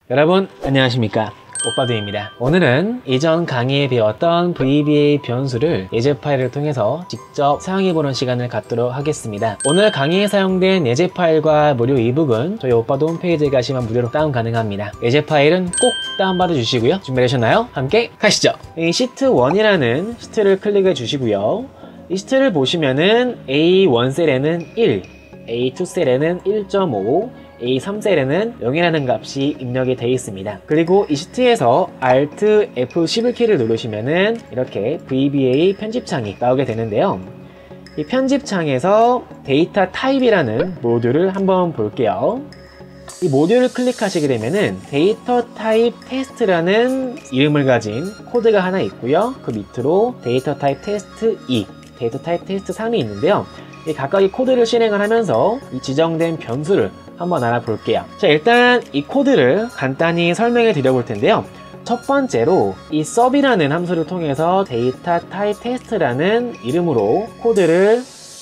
여러분 안녕하십니까, 오빠도입니다. 오늘은 이전 강의에 배웠던 VBA 변수를 예제 파일을 통해서 직접 사용해보는 시간을 갖도록 하겠습니다. 오늘 강의에 사용된 예제 파일과 무료 이북은 저희 오빠도 홈페이지에 가시면 무료로 다운 가능합니다. 예제 파일은 꼭 다운받아 주시고요. 준비되셨나요? 함께 가시죠. 이 시트 1이라는 시트를 클릭해 주시고요. 이 시트를 보시면은 A1 셀에는 1, A2 셀에는 1.5, A3셀에는 0이라는 값이 입력이 되어 있습니다. 그리고 이 시트에서 Alt F11키를 누르시면은 이렇게 VBA 편집창이 나오게 되는데요. 이 편집창에서 데이터 타입이라는 모듈을 한번 볼게요. 이 모듈을 클릭하시게 되면은 데이터 타입 테스트라는 이름을 가진 코드가 하나 있고요. 그 밑으로 데이터 타입 테스트 2, 데이터 타입 테스트 3이 있는데요. 이 각각의 코드를 실행을 하면서 이 지정된 변수를 한번 알아볼게요. 자, 일단 이 코드를 간단히 설명해 드려 볼 텐데요. 첫 번째로 이 sub이라는 함수를 통해서 데이터 타입 테스트라는 이름으로 코드를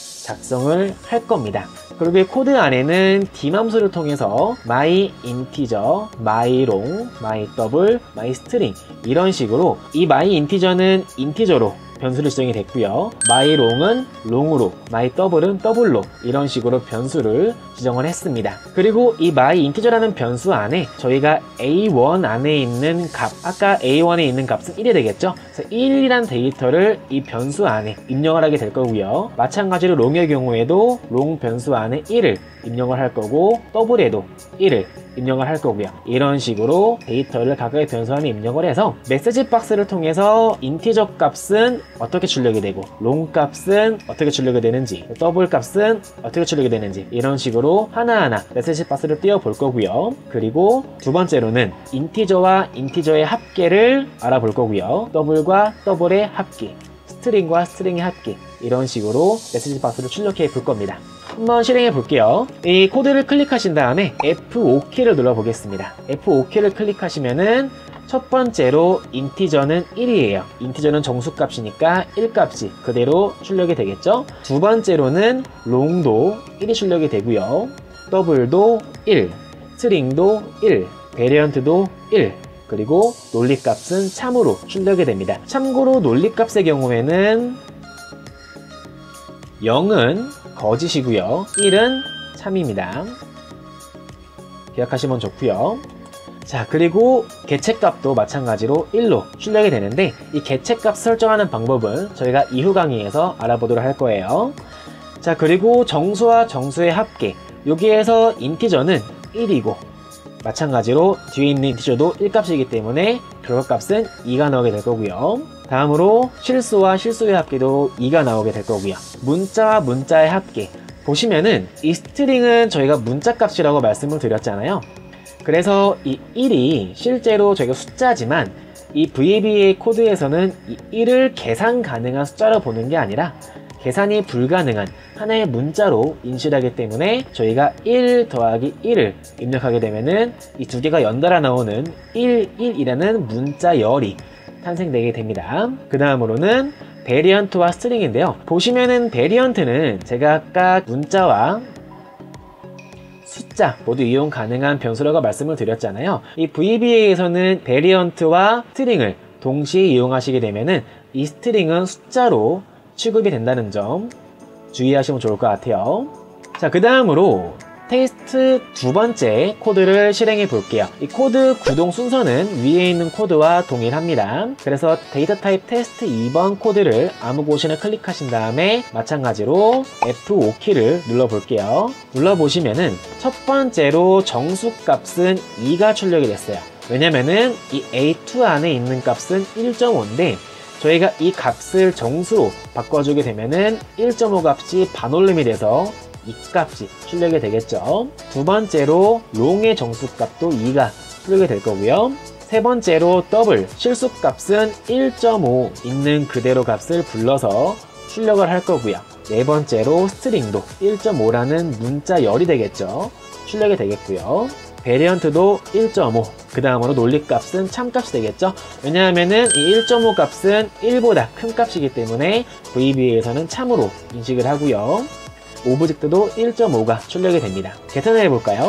작성을 할 겁니다. 그리고 이 코드 안에는 dim 함수를 통해서 myInteger, myLong, myDouble, myString 이런 식으로 이 myInteger는 인티저로 변수를 지정이 됐고요. myLong은 long으로, myDouble은 double로 이런 식으로 변수를 지정을 했습니다. 그리고 이 myInteger라는 변수 안에 저희가 A1 안에 있는 값, 아까 A1에 있는 값은 1이 되겠죠? 그래서 1이란 데이터를 이 변수 안에 입력을 하게 될 거고요. 마찬가지로 long의 경우에도 long 변수 안에 1을 입력을 할 거고, double에도 1을 입력을 할 거고요. 이런 식으로 데이터를 각각의 변수 안에 입력을 해서 메시지 박스를 통해서 인티저 값은 어떻게 출력이 되고, long 값은 어떻게 출력이 되는지, double 값은 어떻게 출력이 되는지 이런 식으로 하나하나 메시지 박스를 띄워 볼 거고요. 그리고 두 번째로는 인티저와 인티저의 합계를 알아볼 거고요. double과 double의 합계, 스트링과 스트링의 합계 이런 식으로 메시지 박스를 출력해 볼 겁니다. 한번 실행해 볼게요. 이 코드를 클릭하신 다음에 F5키를 눌러 보겠습니다. F5키를 클릭하시면은 첫 번째로 인티저는 1이에요. 인티저는 정수값이니까 1값이 그대로 출력이 되겠죠. 두 번째로는 long도 1이 출력이 되고요. double도 1, 스트링도 1, 베리언트도 1, 그리고 논리값은 참으로 출력이 됩니다. 참고로 논리값의 경우에는 0은 거짓이고요. 1은 참입니다. 기억하시면 좋고요. 자, 그리고 개체값도 마찬가지로 1로 출력이 되는데 이 개체값 설정하는 방법은 저희가 이후 강의에서 알아보도록 할 거예요. 자, 그리고 정수와 정수의 합계, 여기에서 인티저는 1이고 마찬가지로 뒤에 있는 인티저도 1값이기 때문에 결과값은 2가 나오게 될 거고요. 다음으로 실수와 실수의 합계도 2가 나오게 될 거고요. 문자와 문자의 합계, 보시면은 이 스트링은 저희가 문자 값이라고 말씀을 드렸잖아요. 그래서 이 1이 실제로 저희가 숫자지만 이 VBA 코드에서는 이 1을 계산 가능한 숫자로 보는 게 아니라 계산이 불가능한 하나의 문자로 인식하기 때문에 저희가 1 더하기 1을 입력하게 되면은 이 두 개가 연달아 나오는 11이라는 문자 열이 탄생되게 됩니다. 그 다음으로는 베리언트와 스트링인데요. 보시면은 베리언트는 제가 아까 문자와 숫자 모두 이용 가능한 변수라고 말씀을 드렸잖아요. 이 VBA에서는 베리언트와 스트링을 동시에 이용하시게 되면은 이 스트링은 숫자로 취급이 된다는 점 주의하시면 좋을 것 같아요. 자, 그 다음으로 테스트 두 번째 코드를 실행해 볼게요. 이 코드 구동 순서는 위에 있는 코드와 동일합니다. 그래서 데이터 타입 테스트 2번 코드를 아무 곳이나 클릭하신 다음에 마찬가지로 F5키를 눌러 볼게요. 눌러 보시면은 첫 번째로 정수 값은 2가 출력이 됐어요. 왜냐면은 이 A2 안에 있는 값은 1.5인데 저희가 이 값을 정수로 바꿔주게 되면은 1.5 값이 반올림이 돼서 이 값이 출력이 되겠죠. 두 번째로 long의 정수값도 2가 출력이 될 거고요. 세 번째로 double 실수값은 1.5 있는 그대로 값을 불러서 출력을 할 거고요. 네 번째로 string도 1.5라는 문자 열이 되겠죠. 출력이 되겠고요. 베리언트도 1.5, 그 다음으로 논리값은 참값이 되겠죠. 왜냐하면은 이 1.5 값은 1보다 큰 값이기 때문에 VBA에서는 참으로 인식을 하고요. 오브젝트도 1.5가 출력이 됩니다. 계산을 해볼까요?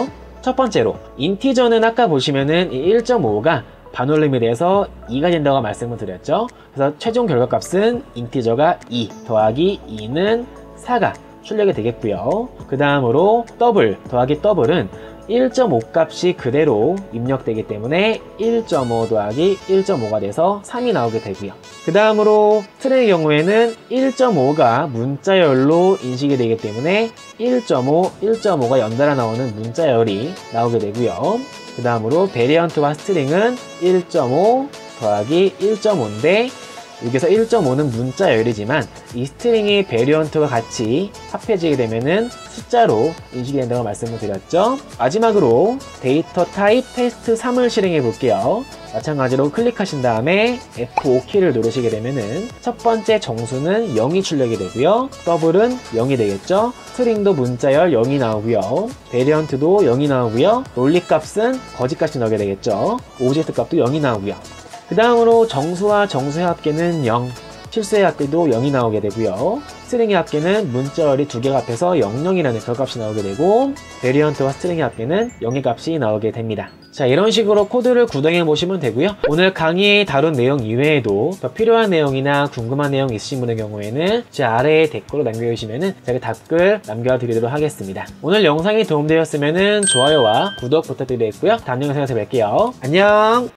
첫 번째로 인티저는 아까 보시면은 이 1.5가 반올림이 돼서 2가 된다고 말씀을 드렸죠. 그래서 최종 결과값은 인티저가 2 더하기 2는 4가 출력이 되겠고요. 그 다음으로 더블 더하기 더블은 1.5 값이 그대로 입력되기 때문에 1.5 더하기 1.5가 돼서 3이 나오게 되고요. 그 다음으로 스트링의 경우에는 1.5가 문자열로 인식이 되기 때문에 1.5, 1.5가 연달아 나오는 문자열이 나오게 되고요. 그 다음으로 베리언트와 스트링은 1.5 더하기 1.5인데 여기서 1.5는 문자열이지만 이 스트링이 베리언트와 같이 합해지게 되면은 숫자로 인식이 된다고 말씀을 드렸죠. 마지막으로 데이터 타입 테스트 3을 실행해 볼게요. 마찬가지로 클릭하신 다음에 F5키를 누르시게 되면은 첫 번째 정수는 0이 출력이 되고요. 더블은 0이 되겠죠. 스트링도 문자열 0이 나오고요. 베리언트도 0이 나오고요. 논리 값은 거짓 값이 나오게 되겠죠. 오브젝트 값도 0이 나오고요. 그 다음으로 정수와 정수의 합계는 0, 실수의 합계도 0이 나오게 되고요. 스트링의 합계는 문자열이 두 개가 합해서 00이라는 별값이 나오게 되고 베리언트와 스트링의 합계는 0의 값이 나오게 됩니다. 자, 이런 식으로 코드를 구동해 보시면 되고요. 오늘 강의에 다룬 내용 이외에도 더 필요한 내용이나 궁금한 내용 있으신 분의 경우에는 제 아래에 댓글로 남겨주시면 제가 답글 남겨드리도록 하겠습니다. 오늘 영상이 도움되었으면 좋아요와 구독 부탁드리겠고요. 다음 영상에서 뵐게요. 안녕!